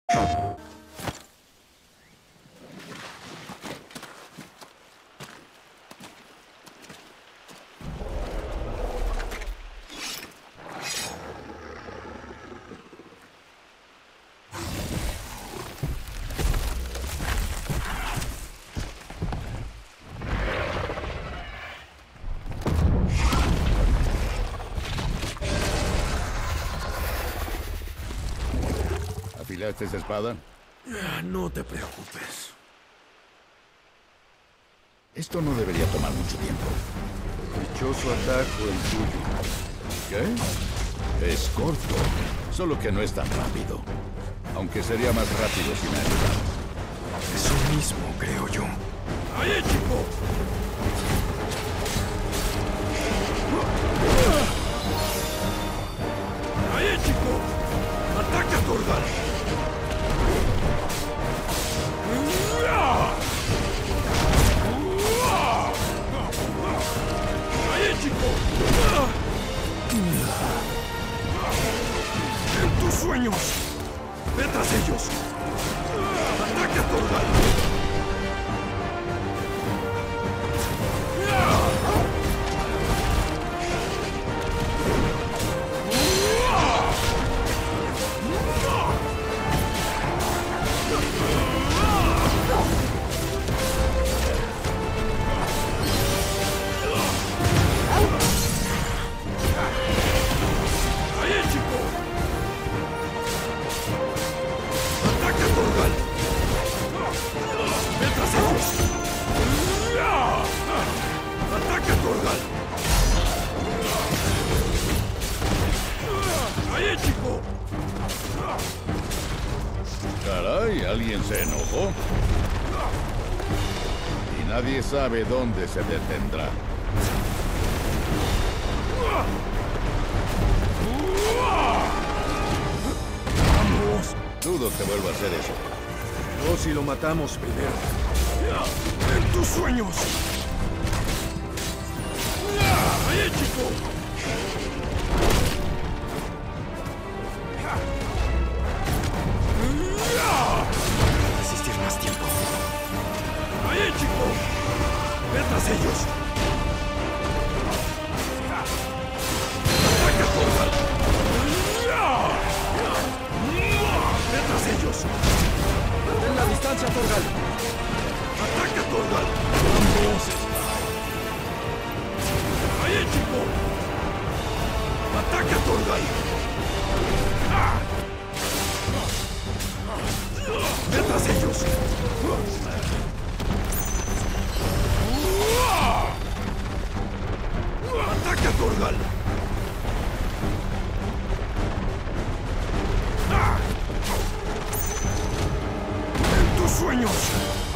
¿Afilaste esa espada? No te preocupes. Esto no debería tomar mucho tiempo. Dichoso atajo el tuyo. ¿Qué? Es corto, solo que no es tan rápido. Aunque sería más rápido sin ayuda. Eso mismo, creo yo. ¡Ahí, chico! ¡Ahí, chico! ¡Ataca, Torgal! ¡Ahí, chico! ¡En tus sueños! ¡Ve tras ellos! ¡Ataca, Torgal! ¡Ahí, chico! ¡Ataca, Torgal! ¡Ve tras ellos! ¡Ataca, Torgal! ¡Ahí, chico! Caray, ¿alguien se enojó? Y nadie sabe dónde se detendrá. ¡Vamos! Dudo que vuelva a hacer eso. No si lo matamos primero. ¡En tus sueños! ¡Ahí, chico! Resistir más tiempo. ¡Ahí, chico! ¡Ve tras ellos! ¡Ataca, Torgal! ¡Ve tras ellos! ¡Mantén la distancia, Torgal! ¡Ataca, Torgal! ¡Vamos! ¡Ahí, chico! ¡Ataca, Torgal! ¡Ve tras ellos! ¡Ataca, Torgal! ¡En tus sueños!